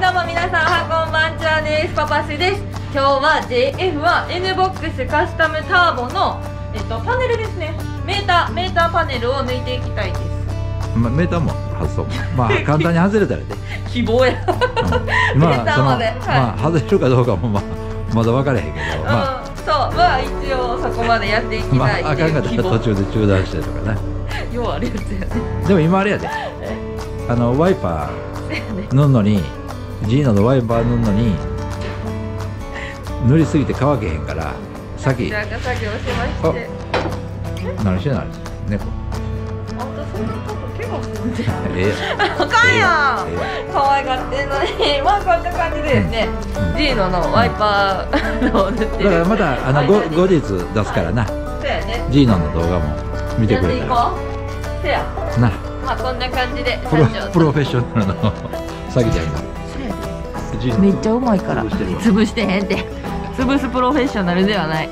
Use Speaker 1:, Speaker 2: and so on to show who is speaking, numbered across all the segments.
Speaker 1: どうも皆さん、こんばんちはです。パパスです。今日は JF1N ボックスカスタムターボの、パネルですね。メーターパネルを抜いていきたいです。
Speaker 2: メーターも外そう。まあ簡単に外れたらね。
Speaker 1: 希望や。
Speaker 2: ま
Speaker 1: メーターまで。
Speaker 2: まあ外れるかどうかもまだ分からへんけど。まあ
Speaker 1: そうまあ一応そこまでやっていきたいっていう希望。
Speaker 2: あかんかったら途中で中断してとかね。
Speaker 1: ようあるやつやね。
Speaker 2: でも今あれやで。ワイパー塗んのに。ジーノのワイパー塗るのに塗りすぎて乾けへんから先
Speaker 1: なんか作業しまして。
Speaker 2: 何してんのあれ猫。
Speaker 1: あんたそんなとこ怪我するんじゃん。あかんやん。可愛がってんのに。まあこんな感じでですね、ジーノのワイパーを塗ってる。
Speaker 2: だからまた後日出すからな。
Speaker 1: そうやね。
Speaker 2: ジーノの動画も見てくれたら。
Speaker 1: せや
Speaker 2: な。
Speaker 1: まあこんな感じで
Speaker 2: プロフェッショナルの詐欺ちゃんが。
Speaker 1: めっちゃうまいから潰してへんって潰すプロフェッショナルではない。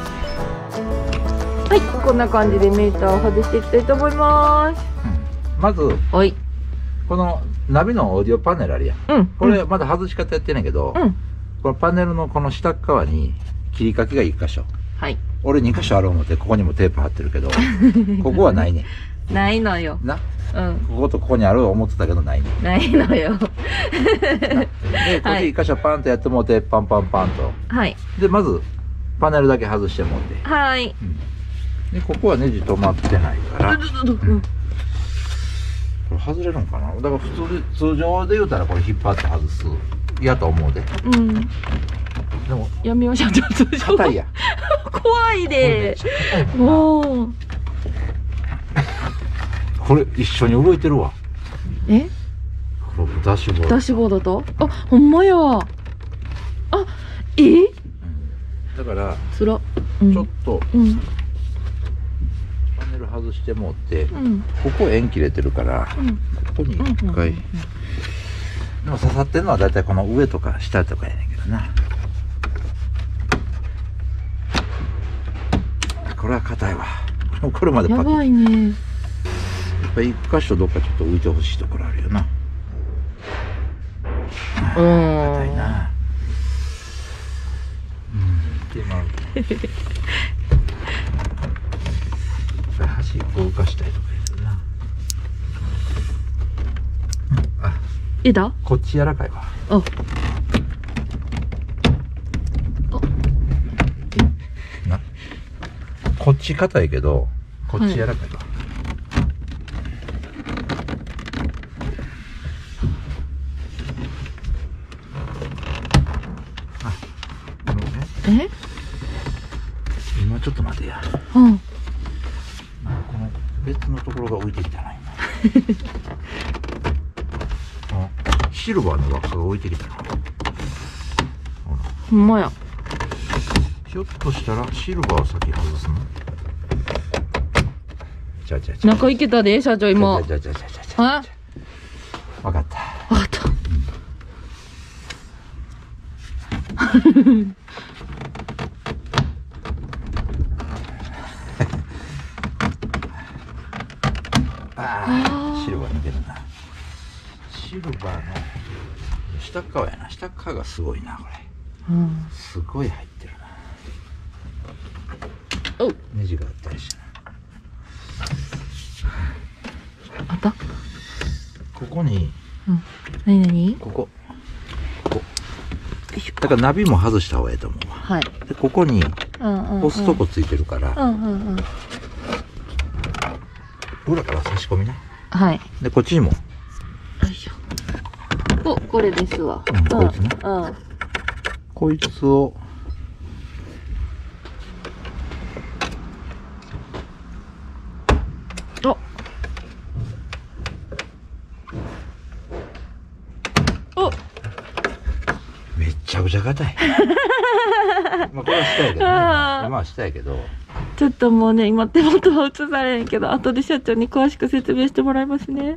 Speaker 1: はい、こんな感じでメーターを外していきたいと思います。
Speaker 2: まず
Speaker 1: はい、
Speaker 2: このナビのオーディオパネルあるやん、これまだ外し方やってないけど、このパネルのこの下側に切り欠きが1箇所、はい、俺2箇所ある思ってここにもテープ貼ってるけどここはないね
Speaker 1: ないのよ
Speaker 2: な。こことここにある思ってたけどないね。
Speaker 1: ないのよ。
Speaker 2: で、こっち一箇所パンとやってもうて、パンパンパンと。はい。で、まず、パネルだけ外してもうて。はい。で、ここはネジ止まってないから。これ外れるのかな。だから通常で言うたらこれ引っ張って外す。やと思うで。でも。やめよう、社長、通常。硬いや。
Speaker 1: 怖いで。もう。
Speaker 2: これ一緒に動いてるわ。
Speaker 1: え？
Speaker 2: このダッシュボード。
Speaker 1: ダッシュボードと？あ、ほんまや。あ、
Speaker 2: だから
Speaker 1: つら。
Speaker 2: ちょっとパネル外してもって、ここ円切れてるから、ここに一回。でも刺さってるのはだいたいこの上とか下とかやねんけどな。これは硬いわ。これまでパキッ。やばいね。やっぱり一箇所どっかちょっと浮いてほしいところあるよな。硬いな。端っこ浮かしたいとかやるな。あ、
Speaker 1: 枝？
Speaker 2: こっち柔らかいわ。こっち硬いけど、こっち柔らかいわ。今ちょっと待てや。この別のところが浮いてきたな今。シルバーの輪っかが浮いてきたな。
Speaker 1: ほんまや。
Speaker 2: ひょっとしたらシルバーを先外すの？
Speaker 1: 中いけたで社長今。
Speaker 2: 分かった。
Speaker 1: 分かった。
Speaker 2: シルバー抜けるな。シルバーの下側やな。下側がすごいなこれ。すごい入ってるな。ネジがあったりしてな。
Speaker 1: あった。
Speaker 2: ここに。
Speaker 1: 何？
Speaker 2: ここ。だからナビも外した方がいいと思うわ。はい。でここに押すとこついてるから。裏から差し込みな。はい。でこっちにも。よいしょ。
Speaker 1: これですわ。
Speaker 2: こいつね。こいつを。めっちゃくちゃ硬い。まあこれは下やけどね。今は下やけど。
Speaker 1: ちょっともうね、今手元は映されへんけど、後で社長に詳しく説明してもらいますね。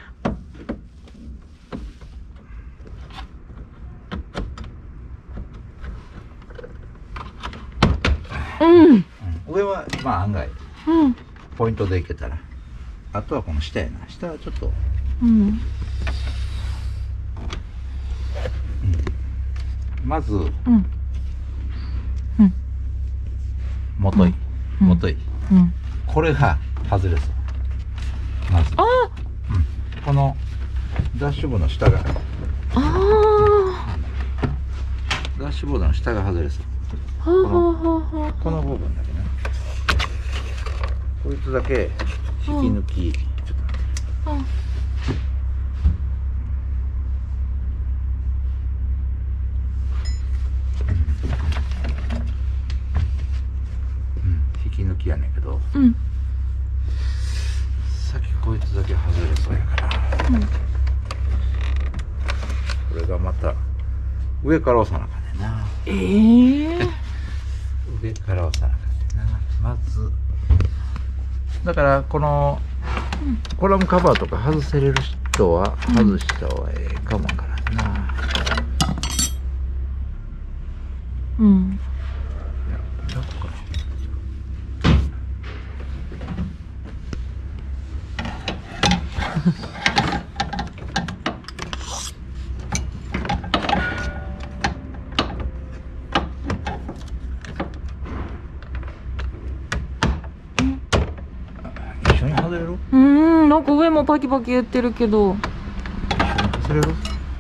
Speaker 2: 上はまあ案外、ポイントでいけたら。あとはこの下やな。下はちょっと。 まず、
Speaker 1: うん
Speaker 2: もとい、これが外れそう。まず、このダッシュボードの下が、ダッシュボードの下が外れそう。この部分だけね。こいつだけ引き抜き、ちょっと待って。引き抜きやねんけど、さっきこいつだけ外れそうやから、これがまた上から押さなあかんねんな。上から押さなあかんねんな。まずだからこのコラムカバーとか外せれる人は外した方がええかもわからんな。どこか一緒に外れる？
Speaker 1: なんか上もパキパキ言ってるけど。
Speaker 2: 一緒に外れる？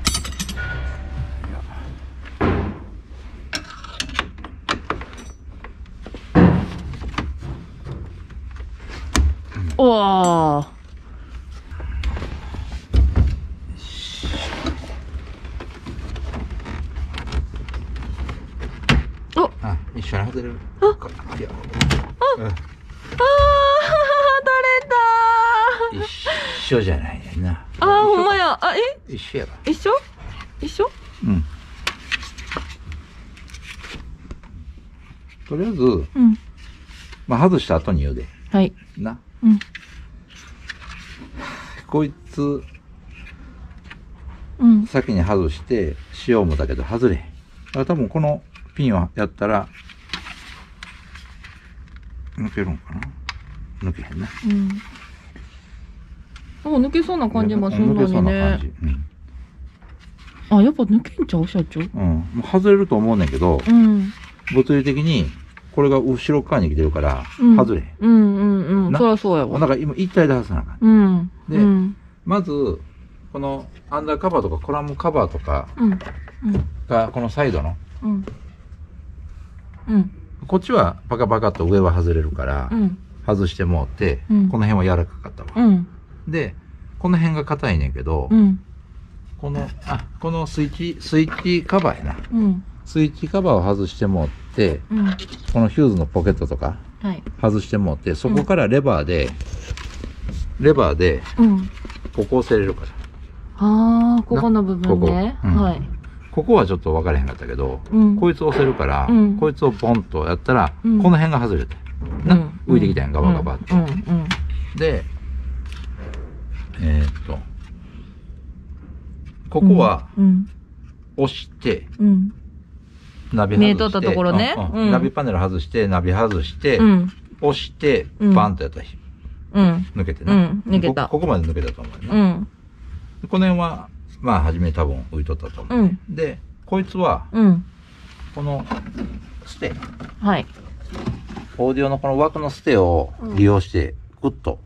Speaker 1: おわー。
Speaker 2: 一緒に外れる。いや。一緒じゃないねんな。
Speaker 1: ほんまや。
Speaker 2: 一緒やわ。
Speaker 1: 一緒？
Speaker 2: とりあえず、外した後に言うで。
Speaker 1: はい。
Speaker 2: な。こいつ、先に外してしようもだけど外れへん。だから多分このピンをやったら抜けるんかな。抜けへんな。
Speaker 1: 抜けそうな感じもするのにね。やっぱ抜けんちゃう社長。
Speaker 2: もう外れると思うねんけど、物理的にこれが後ろ側に来てるから外れへん。
Speaker 1: そりゃそうやわ。
Speaker 2: だから今一体で外さなあかん。で、まずこのアンダーカバーとかコラムカバーとかがこのサイドの、こっちはパカパカっと上は外れるから外してもうて、この辺は柔らかかったわ。でこの辺が硬いねんけど、このスイッチカバーやな。スイッチカバーを外してもって、このヒューズのポケットとか外してもって、そこからレバーでここ押せれるから。
Speaker 1: ここの部分ね。
Speaker 2: ここはちょっと分からへんかったけど、こいつ押せるから、こいつをポンとやったら、この辺が外れて、浮いてきたやん、ガバガバって。で、ここは、押して、ナビ外して、
Speaker 1: 見えとったところね。
Speaker 2: ナビパネル外して、ナビ外して、押して、バンとやったら、抜けてな。
Speaker 1: 抜けた。
Speaker 2: ここまで抜けたと思うね。この辺は、初め多分浮いとったと思う。で、こいつは、この、ステ。オーディオのこの枠のステを利用して、グッと、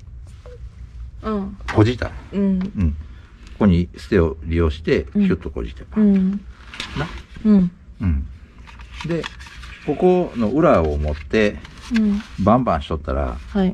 Speaker 2: こじった。ここにステを利用して、ヒュッとこじってパンと。で、ここの裏を持って、バンバンしとったら、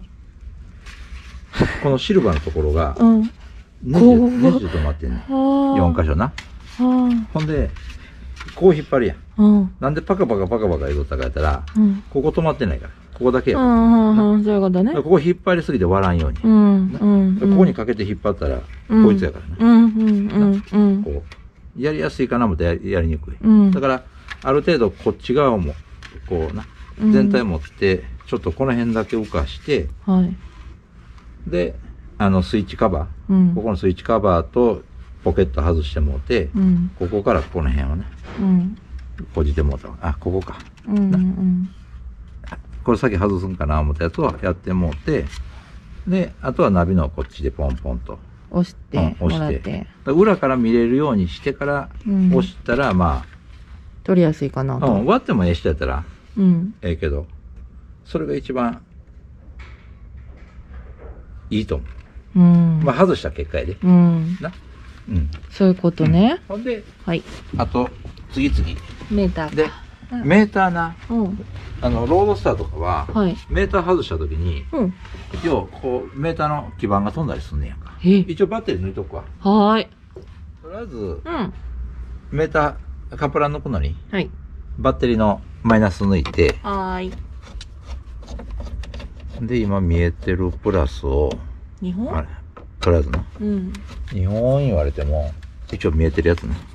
Speaker 2: このシルバーのところが、ネジで止まってんねん。4箇所な。ほんで、こう引っ張るやん。なんでパカパカ言うとったかやったら、ここ止まってないから。ここだけやから。
Speaker 1: そういうことね。
Speaker 2: ここ引っ張りすぎて割らんように。ここにかけて引っ張ったら、こいつやからね。こうやりやすいかな思ってやりにくい。だから、ある程度こっち側も、こうな、全体持って、ちょっとこの辺だけ浮かして、で、スイッチカバー、ここのスイッチカバーとポケット外してもうて、ここからこの辺をね、こじてもうた。ここか。これ先外すんかな思ったやつはやってもうて、で、あとはナビのこっちでポンポンと。
Speaker 1: 押して。
Speaker 2: 裏から見れるようにしてから押したら、
Speaker 1: 取りやすいかなと。
Speaker 2: 割ってもええ人やったらええけど、それが一番いいと思う。まあ外した結果やで。な。
Speaker 1: そういうことね。
Speaker 2: ほんで、あと次々
Speaker 1: メーター
Speaker 2: で、メーターな、ロードスターとかはメーター外した時に、要はこうメーターの基板が飛んだりすんねやんか。一応バッテリー抜いとくわ。とりあえずメーターカプラー抜くのにバッテリーのマイナス抜いて、で今見えてるプラスを
Speaker 1: 2本、
Speaker 2: あれとりあえずな、2本言われても一応見えてるやつね。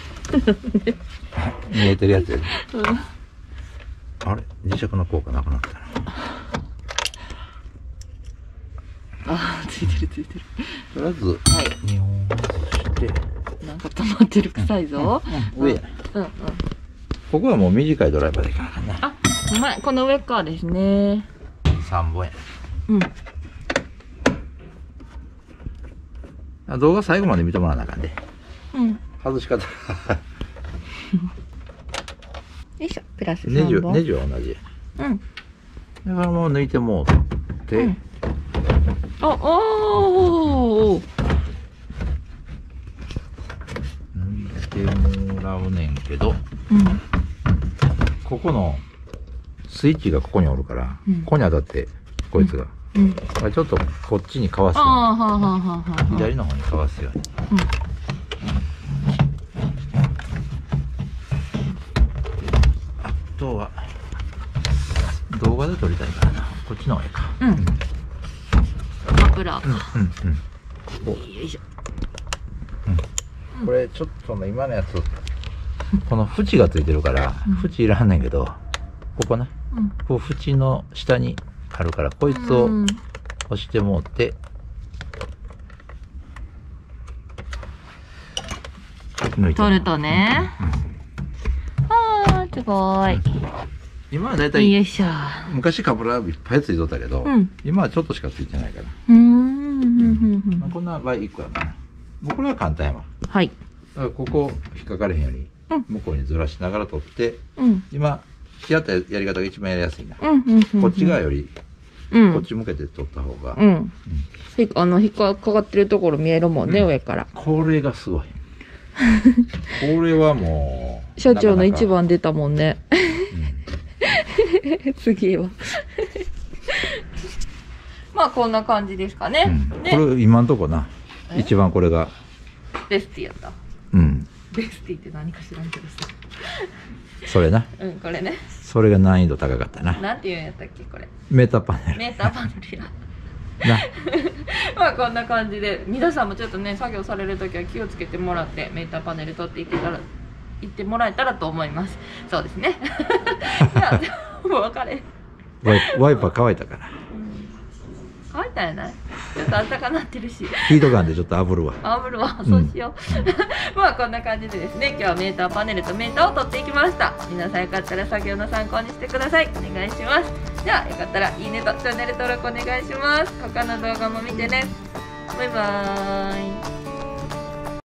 Speaker 2: 見えてるやつやで。あれ磁石の効果なくなったな。
Speaker 1: ついてるついてる。
Speaker 2: とりあえず2本外して、
Speaker 1: なんか止まってる臭いぞ。
Speaker 2: 上や。ここはもう短いドライバーでいかなあかんな。
Speaker 1: うまい。この上側ですね。
Speaker 2: 3本や。動画最後まで見てもらわなあかんで。外し方。
Speaker 1: よいしょ、プラス3本。
Speaker 2: ネジは同じ。だからもう抜いてもうって。抜いてもらうねんけど、ここのスイッチがここにおるから、ここに当たってこいつが、ちょっとこっちにかわすように、左の方にかわすように。あとは動画で撮りたいからな、こっちの方がいいか。
Speaker 1: マフラーか。よいしょ。
Speaker 2: これちょっと今のやつ、この縁がついてるから縁いらんねんけど、ここな、こう縁の下にあるから、こいつを押してもうて、抜いて
Speaker 1: 取るとね。すごい。
Speaker 2: 今はだいたい
Speaker 1: よいしょ。
Speaker 2: 昔カプラーいっぱいついとったけど、今はちょっとしかついてないから。こんな場合1個やから。もうこれは簡単やわ。だからここ引っかかれへんように向こうにずらしながら取って、今やったやり方が一番やりやすいな。こっち側よりこっち向けて取った方が、
Speaker 1: 引っかかってるところ見えるもんね、上から。
Speaker 2: これがすごい。これはもう
Speaker 1: 社長の一番出たもんね。次は。まあこんな感じですかね。
Speaker 2: これ今んとこな、一番これが
Speaker 1: ベスティやった。ベスティって何か知らんけどさ。
Speaker 2: それな。
Speaker 1: これね。
Speaker 2: それが難易度高かったな。
Speaker 1: なんていうんやったっけこれ。
Speaker 2: メーターパネル。
Speaker 1: メーターパネルや。まあこんな感じで、皆さんもちょっとね作業されるときは気をつけてもらってメーターパネル取っていってもらえたらと思います。そうですね。じゃあもう別れ。
Speaker 2: ワイパー乾いたから。
Speaker 1: 乾いたやない。ちょっと暖かなってるし。
Speaker 2: ヒートガンでちょっと炙るわ。
Speaker 1: 炙るわ、そうしよう。まあこんな感じでですね、今日はメーターパネルとメーターを取っていきました。皆さんよかったら作業の参考にしてください。お願いします。じゃあよかったらいいねとチャンネル登録お願いします。他の動画も見てね。バイバーイ。